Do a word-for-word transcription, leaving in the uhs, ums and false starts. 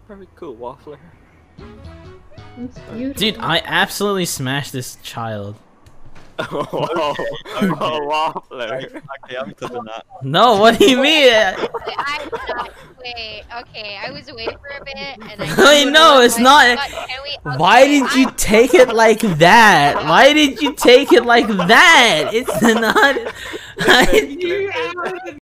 Very cool, Waffler. It's beautiful. Dude, I absolutely smashed this child. Oh, oh, Waffler. Okay, I'm clipping that. No, what do you mean? I'm not. Wait, okay, I was away for a bit, and I. Wait, no, it's not. Can we, okay, Why did you I- take it like that? Why did you take it like that? It's not. I,